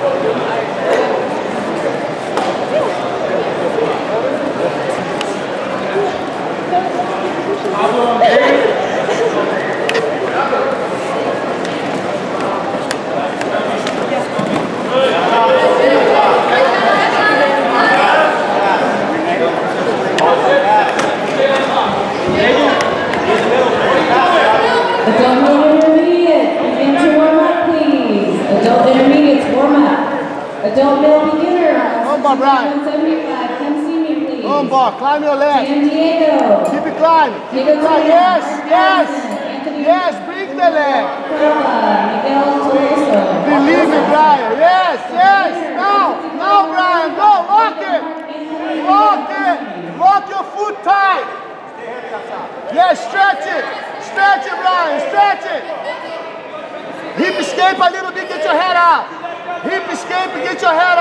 Adult male beginner. Brian. 175. Come see me, please. Climb your leg. San Diego. Keep it climbing. Keep it climbing. Yes, yes. Yes, bring the leg. Believe me, Brian. Yes, yes. Now, Brian. Go, lock it. Lock it. Lock your foot tight. Yes, stretch it. Stretch it, Brian. Stretch it. Hip escape a little bit. Get your head out. Hip escape and get your head